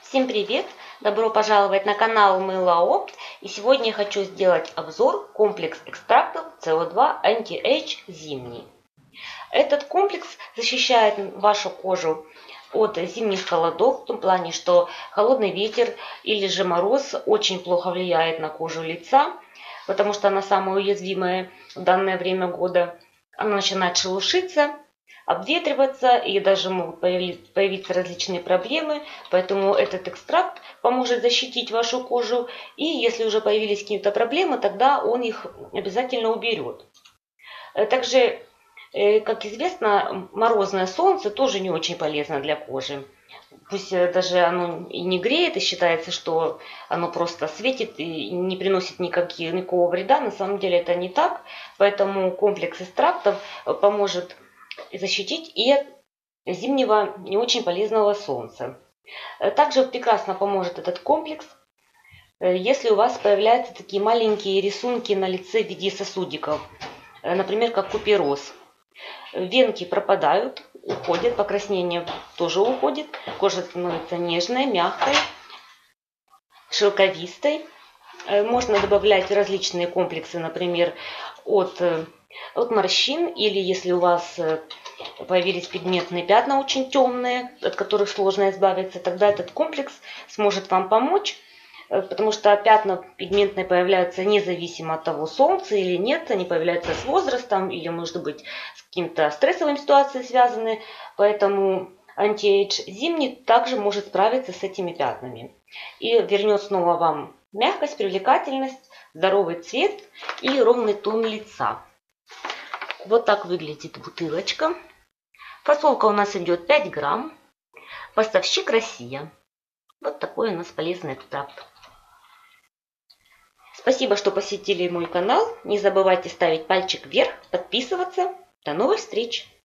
Всем привет! Добро пожаловать на канал Мылоопт. И сегодня я хочу сделать обзор комплекс экстрактов CO2 Anti-Age зимний. Этот комплекс защищает вашу кожу от зимних холодов, в том плане, что холодный ветер или же мороз очень плохо влияет на кожу лица, потому что она самая уязвимая в данное время года. Она начинает шелушиться, обветриваться и даже могут появиться различные проблемы. Поэтому этот экстракт поможет защитить вашу кожу. И если уже появились какие-то проблемы, тогда он их обязательно уберет. Также, как известно, морозное солнце тоже не очень полезно для кожи. Пусть даже оно и не греет, и считается, что оно просто светит и не приносит никакого вреда. На самом деле это не так. Поэтому комплекс экстрактов поможет защитить и от зимнего не очень полезного солнца. Также прекрасно поможет этот комплекс, если у вас появляются такие маленькие рисунки на лице в виде сосудиков, например, как купероз. Венки пропадают, уходят, покраснение тоже уходит, кожа становится нежной, мягкой, шелковистой. Можно добавлять различные комплексы, например, от морщин, или если у вас появились пигментные пятна очень темные, от которых сложно избавиться, тогда этот комплекс сможет вам помочь, потому что пятна пигментные появляются независимо от того, солнца или нет, они появляются с возрастом или, может быть, с какими-то стрессовыми ситуациями связаны, поэтому Anti-Age зимний также может справиться с этими пятнами и вернет снова вам мягкость, привлекательность, здоровый цвет и ровный тон лица. Вот так выглядит бутылочка. Фасовка у нас идет 5 грамм. Поставщик Россия. Вот такой у нас полезный экстракт. Спасибо, что посетили мой канал. Не забывайте ставить пальчик вверх, подписываться. До новых встреч!